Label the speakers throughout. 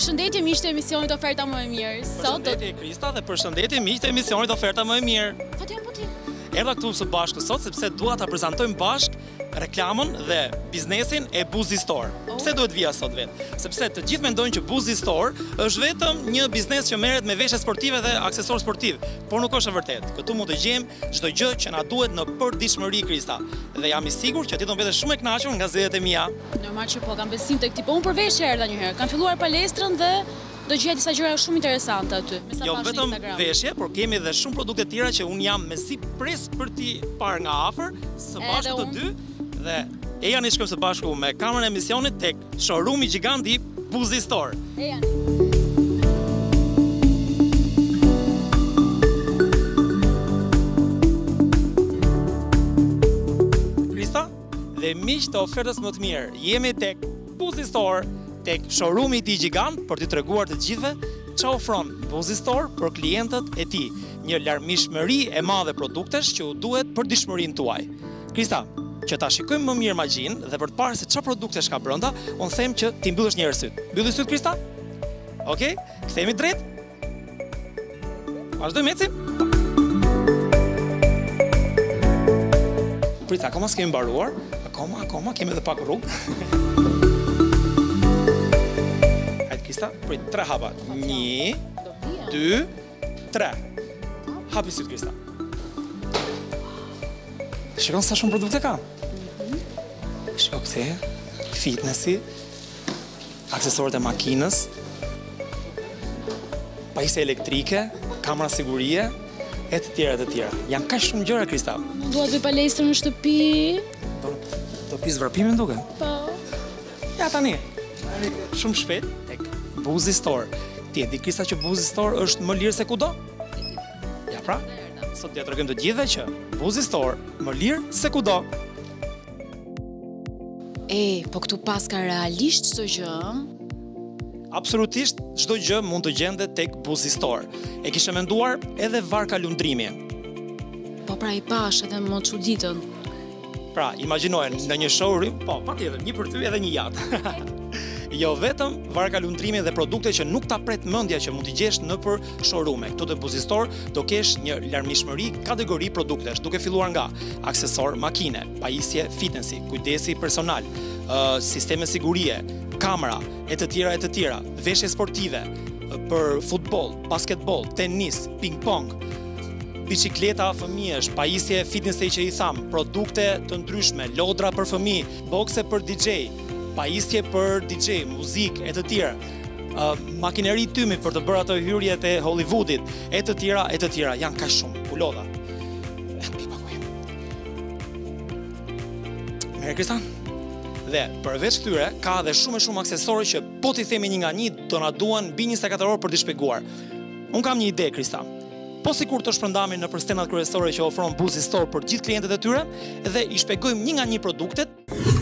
Speaker 1: Përshëndetje miqtë e emisionit Oferta më e mirë.
Speaker 2: Përshëndetje Krista dhe përshëndetje miqtë e emisionit Oferta më e mirë.
Speaker 1: Po ti.
Speaker 2: Erdha këtu së bashku sot sepse dua ta prezantojmë bashkë reklamën dhe biznesin e Buzi Store. Pse duhet vija sot vetë? Sepse të gjithë mendojnë që Buzi Store është vetëm një biznes që merret me veshje sportive dhe aksesor sportiv, por nuk është e vërtetë. Këtu mund të gjejmë çdo gjë që na duhet në përditshmëri, Krista. Dhe jam i sigurt që ti do mbetesh shumë e kënaqur nga zgjedhjet e mia.
Speaker 1: Normal që po, kam besim tek ti. Po unë për veshje erdha një herë. Kam filluar palestrën dhe do gjej disa gjëra shumë interesante aty.
Speaker 2: Jo vetëm veshje, por kemi edhe shumë produkte tjera që un jam mezi pres për ti parë nga afër, së bashku të dy dhe e janë shkojmë së bashku me kamerën e emisionit tek showroom-i gjigant i Buzi Store.
Speaker 1: E janë.
Speaker 2: Krista, dhe miq të ofertës më të mirë, jemi tek Buzi Store, tek showroom-i i tij gjigant për t'i treguar të gjithëve çfarë ofron Buzi Store për klientët e tij. Një larmishmëri e madhe produktesh që u duhet për dishmërinë tuaj. Krista, që ta shikojmë më mirë magjinë dhe për të parë se çfarë produktesh ka brenda, unë them që ti mbyllësh një herë syt. Mbylli syt, Krista? Okej, kthehemi drejt. Vazhdojmë ecim. Prita, akoma s'kemi mbaruar. Akoma kemi edhe pak rrugë. Krista, prit 3 hapa. 1, 2, 3. Hapi syt, Krista. Shikon sa shumë produkte ka. Shiko këte, fitnessi, aksesorët e makinës, pajisje elektrike, kamera sigurie, e të tjera. Janë kaq shumë gjëra, Krista.
Speaker 1: Dua të bëj palestrën në shtëpi.
Speaker 2: Do pis vrapimin duke?
Speaker 1: Po.
Speaker 2: Ja tani. Shumë shpejt tek Buzi Store. Ti e di, Krista, që Buzi Store është më lirë se kudo? Ja pra, sot t'ja tregojmë të gjithëve që Buzi Store më lirë se kudo.
Speaker 1: Po këtu pas ka realisht çdo gjë.
Speaker 2: Absolutisht çdo gjë mund të gjendet tek Buzi Store. E kishe menduar edhe varka lundrimi.
Speaker 1: Po pra i pash edhe më çuditën.
Speaker 2: Pra, imagjinoje në një showroom, po, patjetër, një për ty edhe një jatë. Jo vetëm varka lundrimi dhe produkte që nuk ta pret mendja që mund t'i gjesh nëpër showroom-e. Këtu te Buzi Store do kesh një larmishmëri kategori produktesh, duke filluar nga aksesor makine, pajisje fitnessi, kujdesi personal, sisteme sigurie, kamera e të tjera, veshje sportive për futboll, basketbol, tenis, ping-pong, bicikleta fëmijësh, pajisje fitnessi që i tham, produkte të ndryshme, lodra për fëmijë, bokse për DJ, pajisje për DJ, muzikë e të tjera, makineri tymi për të bërë ato hyrjet e Hollywoodit, e të tjera, janë kaq shumë, ulodha. Merë, Krista? Dhe përveç këtyre, ka edhe shumë aksesorë që po t'i themi një nga një, do na duan mbi 24 orë për t'i shpjeguar. Unë kam një ide, Krista. Po sikur të shpërndami në stendat kryesore që ofron Buzi Store për gjithë klientët e tyre, dhe i shpjegojmë një nga një produktet.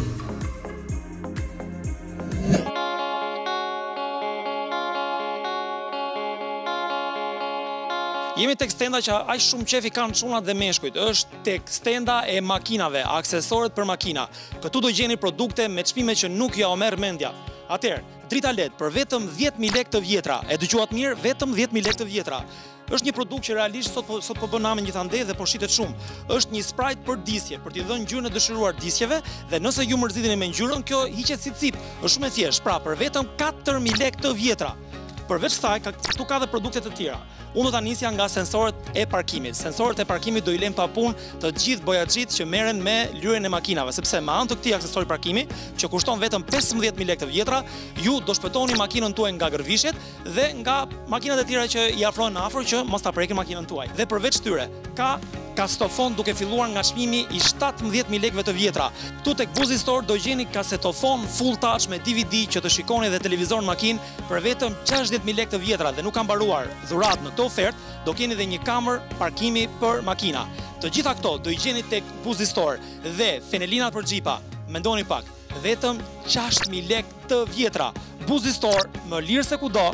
Speaker 2: Jemi tek stenda që aq shumë qefi kanë çunat dhe meshkujt. Është tek stenda e makinave, aksesorët për makina. Këtu do gjeni produkte me çmime që nuk ja merr mendja. Atëherë, drita LED për vetëm 10.000 lekë të vjetra. E dëgjuat mirë, vetëm 10.000 lekë të vjetra. Është një produkt që realisht sot po bën namin gjithandej dhe po shitet shumë. Është një Sprite për disje, për t'i dhënë ngjyrën e dëshiruar disjeve, dhe nëse ju mërziteni me ngjyrën, kjo hiqet si cip. Është shumë e thjeshtë. Pra, për vetëm 4.000 lekë të vjetra. Përveç kësaj, këtu ka dhe produkte të tjera. Unë do ta nisja nga sensorët e parkimit. Sensorët e parkimit do i lëmë pa punë të gjithë bojaxhit që merren me lyrjen e makinave, sepse me anë të këtij aksesori parkimi, që kushton vetëm 15.000 lekë të vjetra, ju do shpëtoni makinën tuaj nga gërvishjet dhe nga makinat e tjera që i afrojnë afër që mos ta prekin makinën tuaj. Dhe përveç këtyre, ka kasetofon duke filluar nga çmimi i 17.000 lekëve të vjetra. Këtu tek Buzi Store do gjeni kasetofon full touch me DVD që të shikoni dhe televizor në makinë për vetëm 60.000 lekë të vjetra, dhe nuk ka mbaruar dhuratë në këtë ofertë, do keni edhe një kamer parkimi për makina. Të gjitha këto do i gjeni tek Buzi Store dhe fenelinat për xhipa. Mendoni pak, vetëm 6.000 lekë të vjetra. Buzi Store, më lirë se kudo.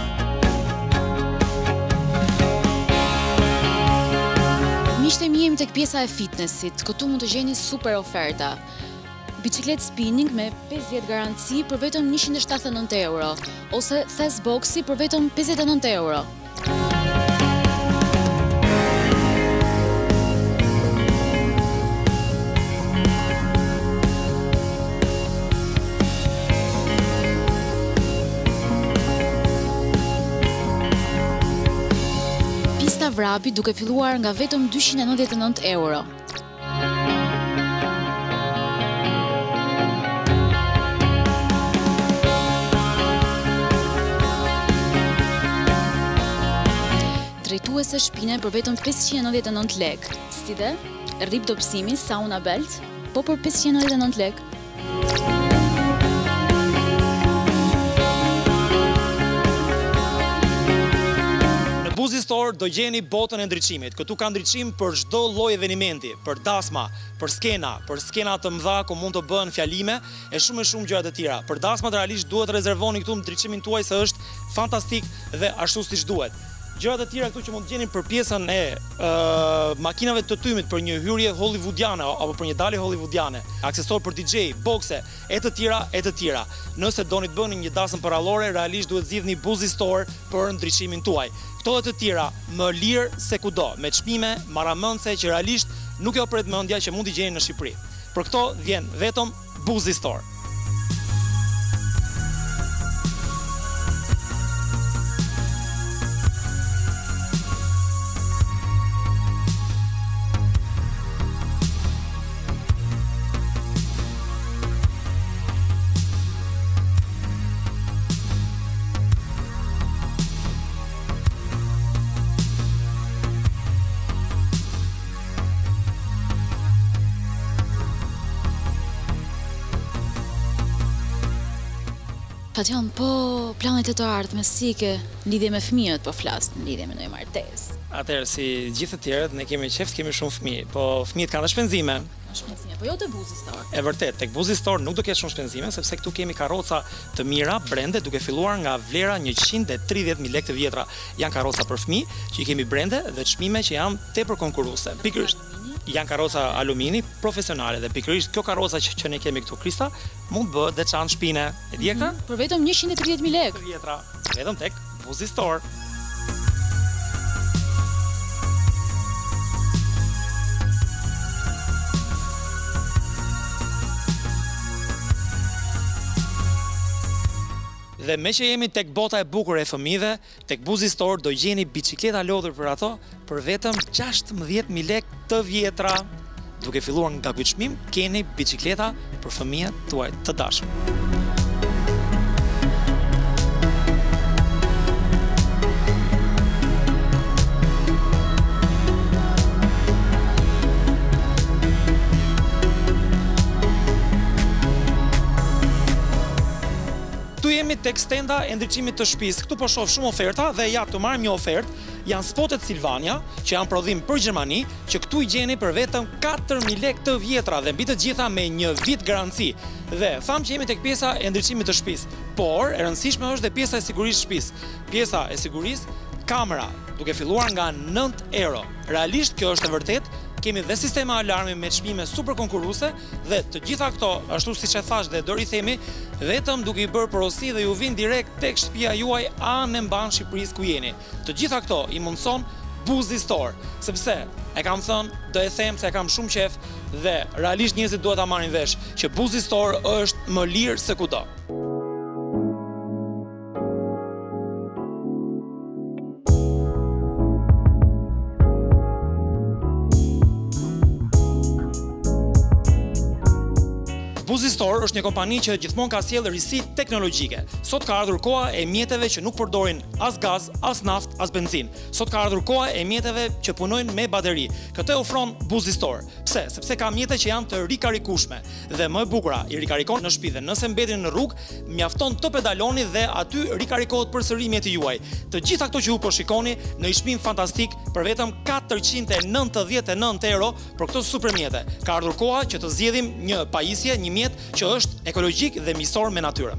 Speaker 1: Miqtë e mi, jemi tek pjesa e fitnessit, këtu mund të gjeni super oferta. Biciklet spinning me 5 vjet garanci për vetëm 179 euro, ose Fast Boxi për vetëm 59 euro. Pista vrapi duke filluar nga vetëm 299 euro. Drejtuese shpine për vetëm 599 lek. Si dhe, rrip dobësimi sauna belt, po për 599 lek.
Speaker 2: Buzi Store do gjeni botën e ndriçimit. Këtu ka ndriçim për çdo lloj evenimenti, për dasma, për skena të mëdha ku mund të bëhen fjalime e shumë gjëra të tjera. Për dasmat realisht duhet të rezervoni këtu ndriçimin tuaj se është fantastik dhe ashtu siç duhet. Gjërat e tjera këtu që mund të gjeni për pjesën e makinave të tymit për një hyrje hollywoodiane apo për një dalje hollywoodiane, aksesor për DJ, bokse e të tjera. Nëse doni të bëni një dasëm parallore, realisht duhet zgjidhni Buzi Store për ndriçimin tuaj. Këto dhe të tjera më lirë se kudo, me çmime maramëndse që realisht nuk jo pret mendja që mund t'i gjeni në Shqipëri. Për këto vjen vetëm Buzi Store.
Speaker 1: Patjon, po planet e të ardhmes si ke lidhje me fëmijët, po flas në lidhje me ndonjë martesë.
Speaker 2: Atëherë, si gjithë të tjerët, ne kemi qejf, kemi shumë fëmijë, po fëmijët kanë dhe shpenzime.
Speaker 1: Po jo te Buzi Store.
Speaker 2: E vërtet, tek Buzi Store nuk do ketë shumë shpenzime, sepse këtu kemi karroca të mira, brende, duke filluar nga vlera 130.000 lekë të vjetra. Janë karroca për fëmijë, që i kemi brende dhe çmime që janë tepër konkurruese. Pikërisht janë karroca alumini profesionale dhe pikërisht kjo karroca që ne kemi këtu Krista mund bëhet dhe çan shpine. E di e ka?
Speaker 1: Për vetëm 130.000 lekë.
Speaker 2: Të vjetra, vetëm tek Buzi Store. Dhe me që jemi tek bota e bukur e fëmijëve, tek Buzi Store do gjeni bicikleta lodhur për ato për vetëm 16.000 lekë të vjetra. Duke filluar nga ky çmim, keni bicikleta për fëmijët tuaj të dashur. Këtu jemi tek stenda e ndriçimit të shtëpisë. Këtu po shoh shumë oferta dhe ja të marrim një ofertë. Janë spotet Silvania, që janë prodhim për Gjermani, që këtu i gjeni për vetëm 4.000 lekë të vjetra dhe mbi të gjitha me 1 vit garanci. Dhe tham që jemi tek pjesa e ndriçimit të shtëpisë, por e rëndësishme është dhe pjesa e sigurisë së shtëpisë. Pjesa e sigurisë, kamera, duke filluar nga 9 euro. Realisht kjo është e vërtetë. Kemi dhe sistema alarmi me çmime super konkurruese dhe të gjitha këto, ashtu siç e thash dhe do rithemi, vetëm duke i bërë porosi dhe ju vin direkt tek shtëpia juaj anë mban Shqipërisë ku jeni. Të gjitha këto i mundson Buzi Store, sepse e kam thënë, do e them se e kam shumë qef dhe realisht njerëzit duhet ta marrin vesh që Buzi Store është më lirë se kudo. Buzi Store është një kompani që gjithmonë ka sjellë risi teknologjike. Sot ka ardhur koha e mjeteve që nuk përdorin as gaz, as naftë, as benzinë. Sot ka ardhur koha e mjeteve që punojnë me bateri. Këtë ofron Buzi Store. Pse? Sepse ka mjete që janë të rikarikueshme dhe më e bukura, i rikarikon në shtëpi dhe nëse mbetin në rrugë, mjafton të pedaloni dhe aty rikarikohet përsëri mjeti juaj. Të gjitha këto që ju po shikoni në një çmim fantastik për vetëm 499 euro për këto super mjete. Ka ardhur koha që të zgjedhim një pajisje, një mjet që është ekologjik dhe miqësor me natyrën.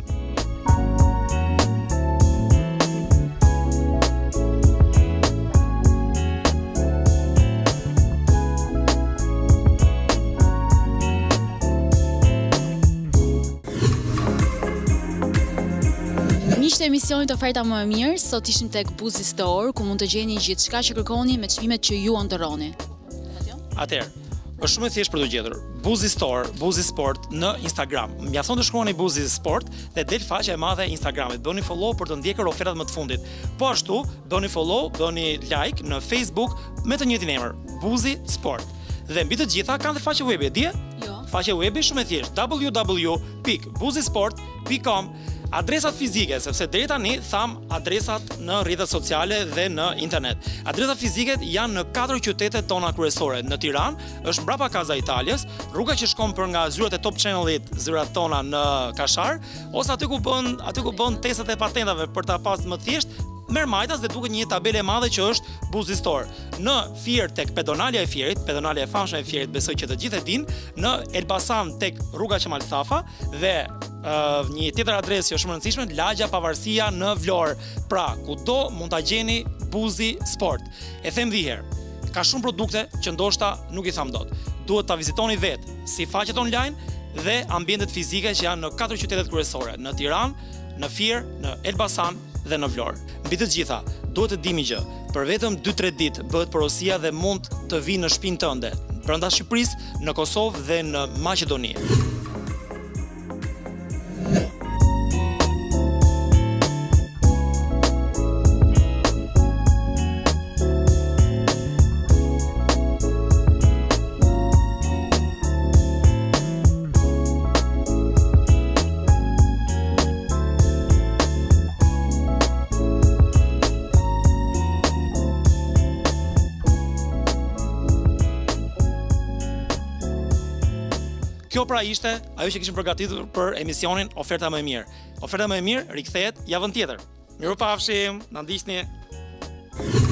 Speaker 1: ishte emisioni oferta më e mirë. Sot ishim tek Buzi Store, ku mund të gjeni gjithçka që kërkoni me çmimet që ju ndorroni.
Speaker 2: Atëherë, është shumë e thjeshtë për të gjetur. Buzi Store, Buzi Sport në Instagram. Mjafton të shkruani Buzi Sport dhe del faqja e madhe e Instagramit. Bëni follow për të ndjekur ofertat më të fundit. Po ashtu, bëni follow, bëni like në Facebook me të njëjtin emër, Buzi Sport. Dhe mbi të gjitha kanë dhe faqe webi, e di?
Speaker 1: Jo.
Speaker 2: Faqe webi shumë e thjeshtë, www.buzisport.com. Adresat fizike, sepse deri tani tham adresat në rrjetet sociale dhe në internet. Adresat fizike janë në 4 qytetet tona kryesore. Në Tiranë është mbrapa Casa Italias, rruga që shkon për nga zyrat e Top Channel-it, zyrat tona në Kashar, ose aty ku bën testat e patentave për ta pas më thjesht, merr majtas dhe duket një tabele e madhe që është Buzi Store. Në Fier tek pedonalja e Fierit, pedonalja e famshme e Fierit, besoj që të gjithë e dinë, në Elbasan tek rruga Qemal Stafa dhe një tjetër adresë që është shumë e rëndësishme, lagja Pavarësia në Vlorë. Pra, kudo mund ta gjeni Buzi Sport. E them dhiherë, ka shumë produkte që ndoshta nuk i tham dot. Duhet ta vizitoni vetë si faqet online dhe ambientet fizike që janë në 4 qytetet kryesore, në Tiranë, në Fier, në Elbasan dhe në Vlorë. Mbi të gjitha, duhet të dimi gjë. Për vetëm 2-3 ditë bëhet porosia dhe mund të vinë në shtëpinë tënde, brenda Shqipërisë, në Kosovë dhe në Maqedoni. Kjo pra ishte ajo që kishim përgatitur për emisionin Oferta më e mirë. Oferta më e mirë rikthehet javën tjetër. Mirupafshim, na ndiqni.